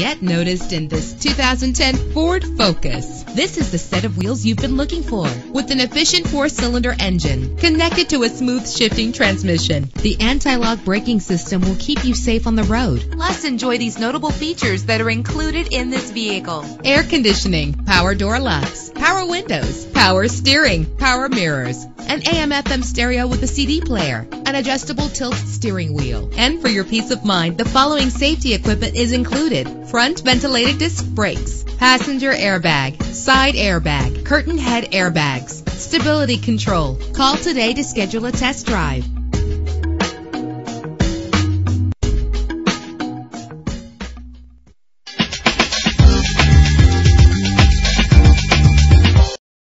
get noticed in this 2010 Ford Focus. This is the set of wheels you've been looking for, with an efficient 4-cylinder engine connected to a smooth shifting transmission. The anti-lock braking system will keep you safe on the road. Plus, enjoy these notable features that are included in this vehicle: air conditioning, power door locks, power windows, power steering, power mirrors, an AM/FM stereo with a CD player, an adjustable tilt steering wheel. And for your peace of mind, the following safety equipment is included: front ventilated disc brakes, passenger airbag, side airbag, curtain head airbags, stability control. Call today to schedule a test drive.